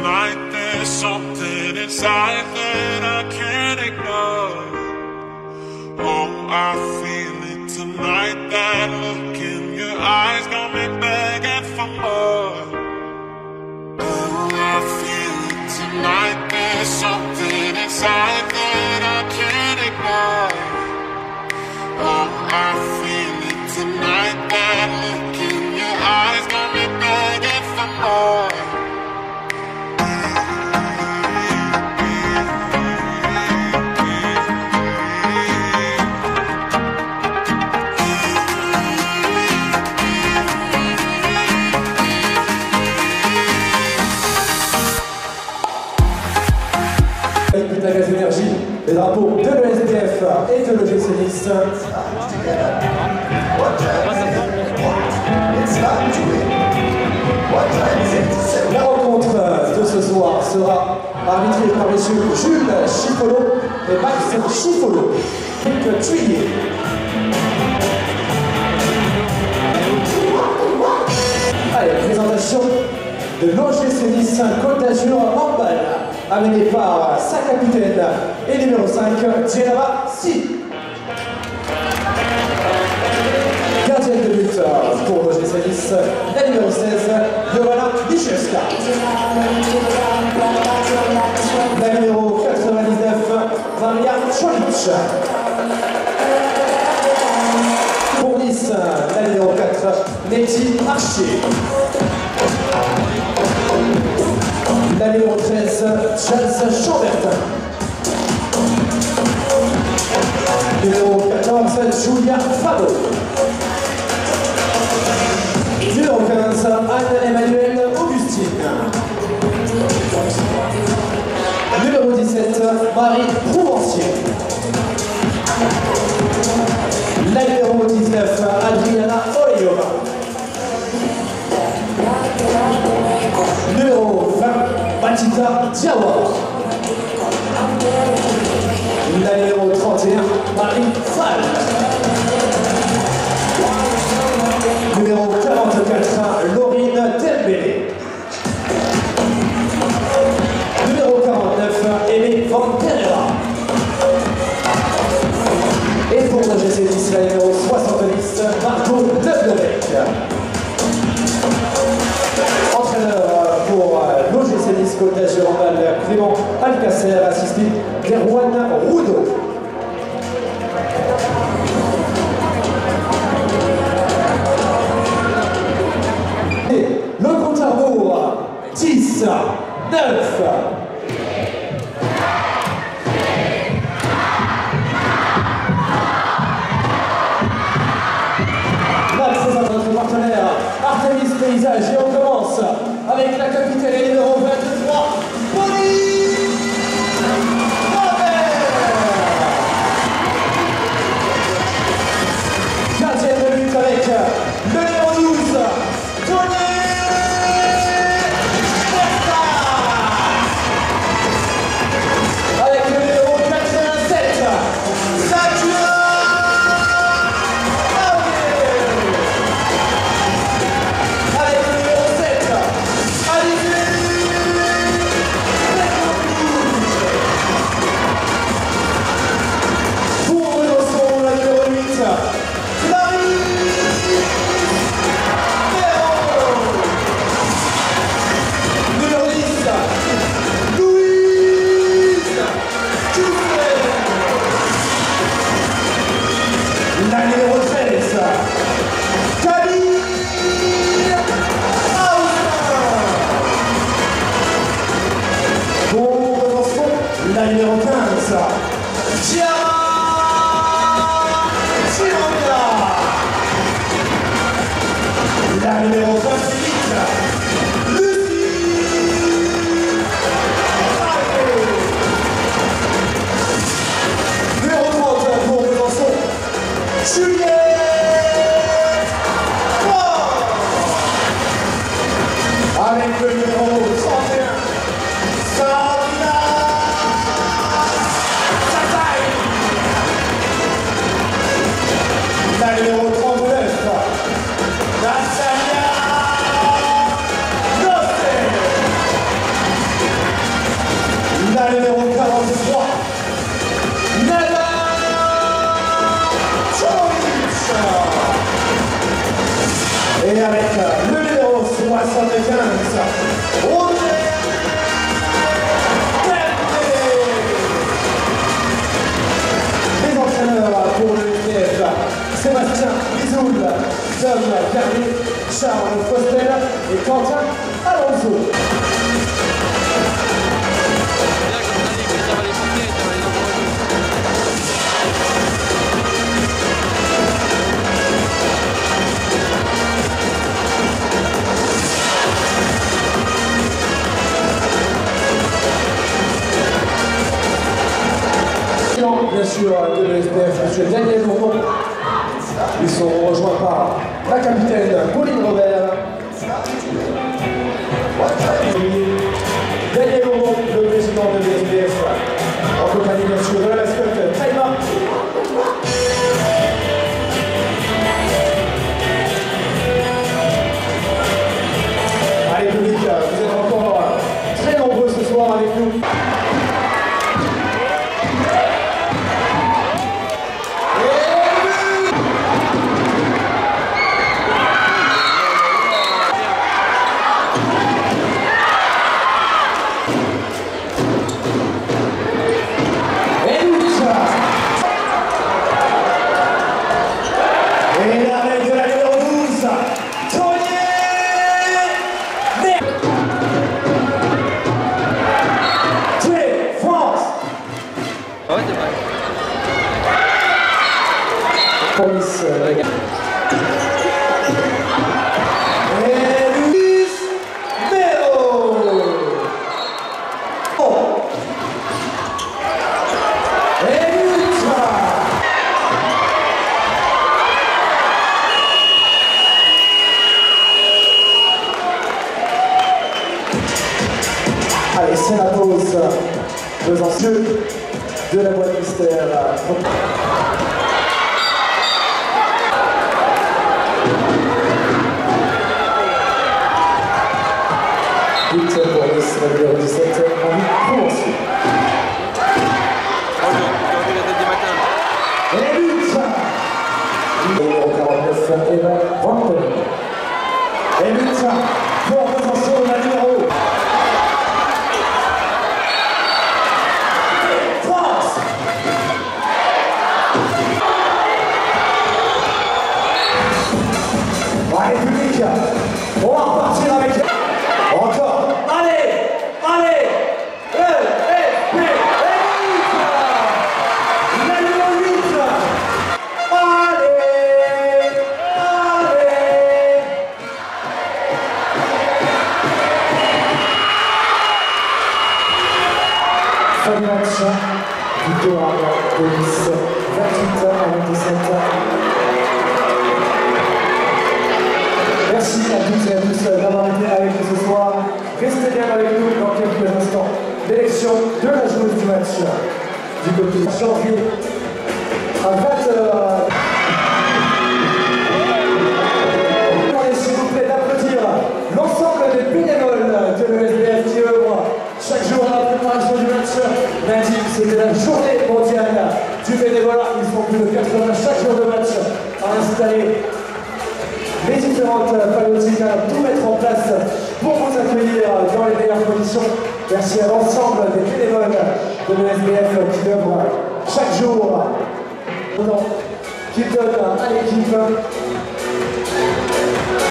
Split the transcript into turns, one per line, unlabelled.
tonight there's something inside that I can't ignore. Oh, I feel it tonight, that look in your eyes got me begging for more. Oh, I feel it tonight, there's something inside that I can't ignore. Oh, I feel it tonight, that look in your eyes got me begging for more.
La Gaz Énergie, les drapeaux de l'ESDF et de l'EGC Nice. La rencontre de ce soir sera arbitrée par messieurs Jules Chifolo et Max Chifolo. Trier. Allez, présentation de l'OGC Nice Côte d'Azur handball, amené par sa capitaine et numéro 5, Diana Si. Gardienne de but pour l'OGC Nice, la numéro 16, Johanna Bichewska. La numéro 99, Maria Cholic. Pour Nice, la numéro 4, Nettie Archer. La numéro 13, Chance Chambertin. Numéro 14, Julia Fado. Numéro 15, Anne-Emmanuelle Augustine. Numéro 17, Marie Prouvencier. La numéro 19, Adriana Oleova. Numéro 20, Batita Diawa. La numéro 31, Marie Fall. Numéro 44, Laurine Dembélé. Numéro 49, Aimé Van Pereira. Et pour le GC Nice, la numéro 70, Marco Leblebec. Entraîneur pour l'OGC Nice Côte d'Azur handball, Clément Alcacer, assisté d'Erwan Roudot. Et le compte à rebours, 10, 9. La présence de notre partenaire Artemis Paysage, et on commence avec la capitaine et numéro 23, Pauline Robert. Gardienne de but avec le numéro 12, Tony Berta. Avec le numéro 87, Sadia. La numéro 13, Camille Hauser. Pour relançons la numéro 15, Chiara Chiranga. La numéro 28, numéro 30 pour Besançon, Juliette Fort. Avec le numéro 31, Sabrina Sataï. Les entraîneurs pour le UTF, Sébastien Bizoul, Tom Carrier, Charles Postel et Quentin Alonso. Bien sûr, de l'ESPF, M. Daniel Bourbon. Ils sont rejoints par la capitaine Pauline Robert. Daniel Bourbon, le président de l'ESPF, en compagnie bien sûr de la mascotte Taïma. Allez, public, vous êtes encore très nombreux ce soir avec nous. Police, et Luis Mero. Et Lucha. Allez, c'est la pause. Deux anciens de la boîte mystère. But pour le numéro 17, Henri Provençal. Et but numéro 49, Eva Vanten. Et but pour Besançon, la numéro France. Allez, public, on va repartir avec encore. Fin du match, victoire de Nice, 28 à 27. Merci à toutes et à tous d'avoir été avec nous ce soir. Restez bien avec nous dans quelques instants. L'élection de la joueuse du match du côté janvier à 20h. S'il vous plaît d'applaudir l'ensemble des bénévoles de l'ESBF qui œuvrent chaque jour à la préparation du match. Lundi, c'était la journée mondiale du bénévolat. Ils sont plus de 80 chaque jour de match à installer les différentes paléotiques à tout mettre en place pour vous accueillir dans les meilleures conditions. Merci à l'ensemble des bénévoles de l'ESBF qui œuvrent chaque jour, qui donnent à l'équipe